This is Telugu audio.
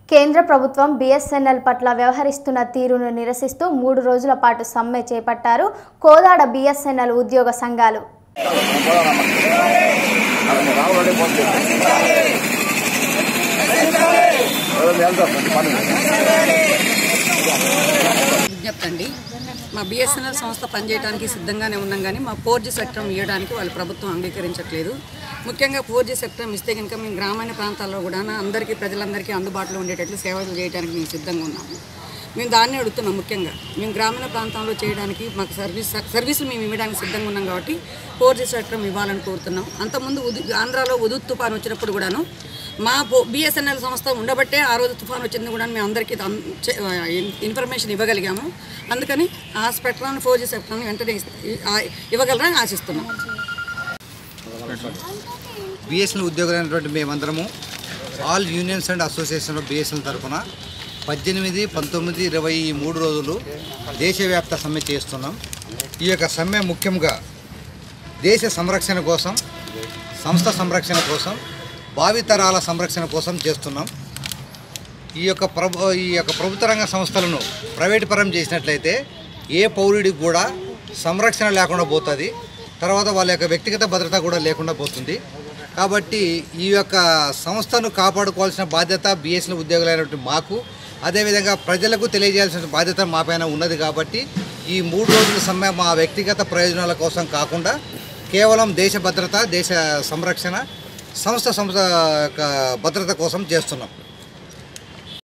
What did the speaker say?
కేంద్ర ప్రభుత్వం బిఎస్ఎన్ఎల్ పట్ల వ్యవహరిస్తున్న తీరును నిరసిస్తూ 3 రోజుల పాటు సమ్మె చేపట్టారు కోదాడ బిఎస్ఎన్ఎల్ ఉద్యోగ సంఘాలు. విజ్ఞప్తి మా బిఎస్ఎన్ఎల్ సంస్థ పనిచేయడానికి సిద్ధంగానే ఉన్నాం కానీ మా 4G స్పెక్ట్రమ్ ఇవ్వడానికి వాళ్ళు ప్రభుత్వం అంగీకరించట్లేదు. ముఖ్యంగా 4G స్పెక్ట్రమ్ ఇస్తే కనుక మేము గ్రామీణ ప్రాంతాల్లో కూడా ప్రజలందరికీ అందుబాటులో ఉండేటట్లు సేవలు చేయడానికి మేము సిద్ధంగా ఉన్నాము. మేము దాన్ని అడుగుతున్నాం. ముఖ్యంగా మేము గ్రామీణ ప్రాంతంలో చేయడానికి మాకు సర్వీసులు మేము ఇవ్వడానికి సిద్ధంగా ఉన్నాం కాబట్టి 4G స్పెక్ట్రమ్ ఇవ్వాలని కోరుతున్నాం. అంతకుముందు ఆంధ్రాలో ఉదుత్ తుఫాన్ వచ్చినప్పుడు కూడాను మా బిఎస్ఎన్ఎల్ సంస్థ ఉండబట్టే ఆ రోజు తుఫాన్ వచ్చింది కూడా మేము అందరికీ ఇన్ఫర్మేషన్ ఇవ్వగలిగాము. అందుకని ఆ స్పెక్ట్రాన్ని 4G స్పెక్ట్రాన్ని వెంటనే ఇవ్వగలరని ఆశిస్తున్నాం. బిఎస్ఎన్ఎల్ ఉద్యోగులైనటువంటి మేమందరము all unions and association of BSNL తరఫున 18, 19, 20 ఈ 3 రోజులు దేశవ్యాప్త సమ్మె చేస్తున్నాం. ఈ యొక్క సమ్మె ముఖ్యంగా దేశ సంరక్షణ కోసం, సంస్థ సంరక్షణ కోసం, భావితరాల సంరక్షణ కోసం చేస్తున్నాం. ఈ యొక్క ప్రభుత్వ రంగ సంస్థలను ప్రైవేటు పరం చేసినట్లయితే ఏ పౌరుడికి కూడా సంరక్షణ లేకుండా పోతుంది. తర్వాత వాళ్ళ యొక్క వ్యక్తిగత భద్రత కూడా లేకుండా పోతుంది. కాబట్టి ఈ యొక్క సంస్థను కాపాడుకోవాల్సిన బాధ్యత బిఎస్ఎన్ఎల్ ఉద్యోగులైనటువంటి మాకు, అదేవిధంగా ప్రజలకు తెలియజేయాల్సిన బాధ్యత మా పైన ఉన్నది. కాబట్టి ఈ 3 రోజుల సమ్మె మా వ్యక్తిగత ప్రయోజనాల కోసం కాకుండా కేవలం దేశ భద్రత, దేశ సంరక్షణ, సంస్థ యొక్క భద్రత కోసం చేస్తున్నాం.